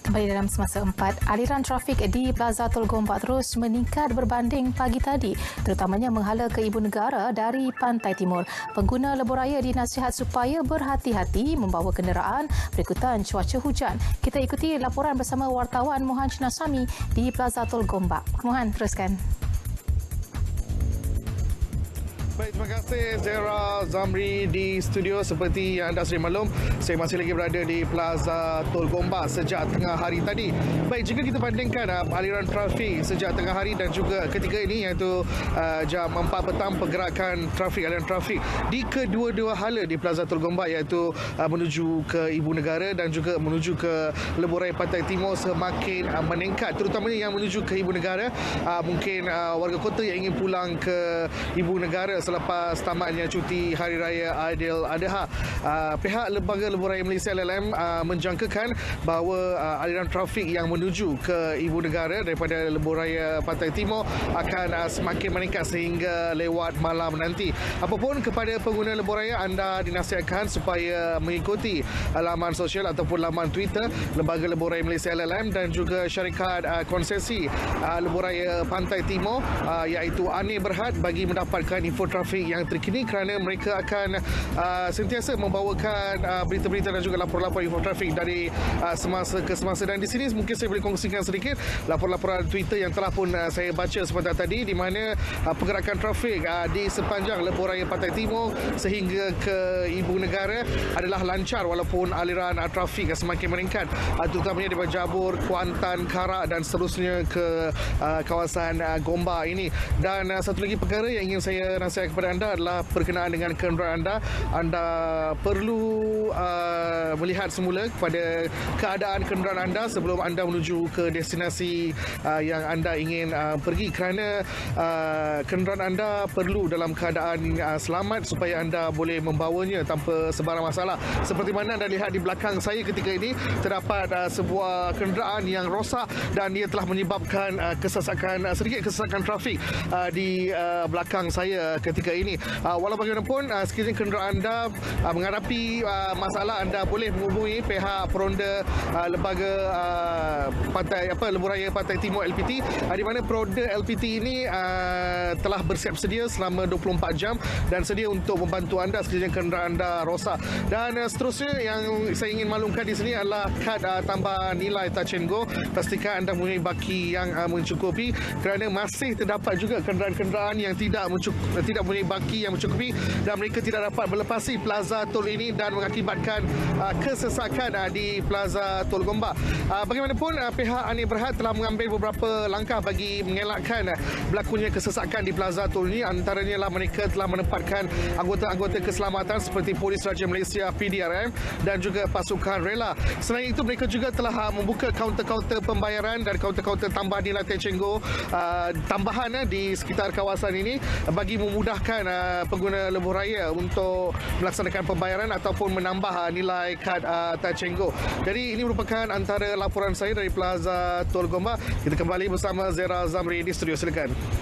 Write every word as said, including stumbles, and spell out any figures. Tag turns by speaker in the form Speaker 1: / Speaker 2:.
Speaker 1: Kembali dalam semasa empat, aliran trafik di Plaza Tol Gombak terus meningkat berbanding pagi tadi, terutamanya menghala ke Ibu Negara dari Pantai Timur. Pengguna lebuhraya dinasihat supaya berhati-hati membawa kenderaan berikutan cuaca hujan. Kita ikuti laporan bersama wartawan Mohan Chinasami di Plaza Tol Gombak. Mohan, teruskan.
Speaker 2: Baik, terima kasih Zera Zamri di studio. Seperti yang anda sering maklum, saya masih lagi berada di Plaza Tol Gombak sejak tengah hari tadi. Baik, jika kita bandingkan uh, aliran trafik sejak tengah hari dan juga ketika ini, iaitu uh, jam empat petang, pergerakan trafik, aliran trafik di kedua-dua hala di Plaza Tol Gombak, iaitu uh, menuju ke Ibu Negara dan juga menuju ke Lebuhraya Pantai Timur semakin uh, meningkat. Terutamanya yang menuju ke Ibu Negara, uh, mungkin uh, warga kota yang ingin pulang ke Ibu Negara selepas tamatnya cuti Hari Raya Aidiladha. Uh, pihak Lembaga Lebuhraya Malaysia L L M uh, menjangkakan bahawa uh, aliran trafik yang menuju ke Ibu Negara daripada Lebuhraya Pantai Timur akan uh, semakin meningkat sehingga lewat malam nanti. Apapun, kepada pengguna lebuhraya, anda dinasihatkan supaya mengikuti laman sosial ataupun laman Twitter Lembaga Lebuhraya Malaysia L L M dan juga syarikat uh, konsesi uh, Lebuhraya Pantai Timur uh, iaitu Anir Berhad bagi mendapatkan info trafik yang terkini, kerana mereka akan uh, sentiasa membawakan uh, berita-berita dan juga laporan-laporan info trafik dari uh, semasa ke semasa. Dan di sini mungkin saya boleh kongsikan sedikit laporan-laporan Twitter yang telah pun uh, saya baca sebentar tadi, di mana uh, pergerakan trafik uh, di sepanjang Lebuhraya Pantai Timur sehingga ke Ibu Negara adalah lancar, walaupun aliran uh, trafik uh, semakin meningkat, uh, terutamanya daripada Jabur, Kuantan, Karak dan seterusnya ke uh, kawasan uh, Gombak ini. Dan uh, satu lagi perkara yang ingin saya nasihat kepada anda adalah berkenaan dengan kenderaan anda. Anda perlu uh, melihat semula kepada keadaan kenderaan anda sebelum anda menuju ke destinasi uh, yang anda ingin uh, pergi, kerana uh, kenderaan anda perlu dalam keadaan uh, selamat supaya anda boleh membawanya tanpa sebarang masalah. Seperti mana anda lihat di belakang saya ketika ini, terdapat uh, sebuah kenderaan yang rosak dan ia telah menyebabkan uh, kesesakan uh, sedikit kesesakan trafik uh, di uh, belakang saya ketika ini. Uh, walau bagaimanapun, uh, sekiranya kenderaan anda uh, menghadapi uh, masalah, anda boleh menghubungi pihak Peronda uh, Lembaga uh, Pantai apa Lebuhraya Pantai Timur L P T, uh, di mana Peronda L P T ini uh, telah bersiap sedia selama dua puluh empat jam dan sedia untuk membantu anda sekiranya kenderaan anda rosak. Dan uh, seterusnya yang saya ingin maklumkan di sini adalah kad uh, tambah nilai touch and go. Pastikan anda mempunyai baki yang uh, mencukupi, kerana masih terdapat juga kenderaan-kenderaan yang tidak mencukupi, tidak mempunyai baki yang mencukupi dan mereka tidak dapat melepasi Plaza Tol ini dan mengakibatkan uh, kesesakan uh, di Plaza Tol Gombak. Uh, bagaimanapun, uh, pihak Anir Berhad telah mengambil beberapa langkah bagi mengelakkan uh, berlakunya kesesakan di Plaza Tol ini. Antaranya lah mereka telah menempatkan anggota-anggota keselamatan seperti Polis Raja Malaysia P D R M dan juga pasukan rela. Selain itu, mereka juga telah uh, membuka kaunter-kaunter pembayaran dan kaunter-kaunter tambah nilai touch and go uh, tambahan uh, di sekitar kawasan ini uh, bagi memudahkan uh, pengguna lebuhraya untuk melaksanakan pembayaran ataupun menambah uh, nilai kad uh, touch and go. Jadi ini merupakan antara laporan saya dari Plaza Tol Gombak. Kita kembali bersama Zera Zamri di studio, silakan.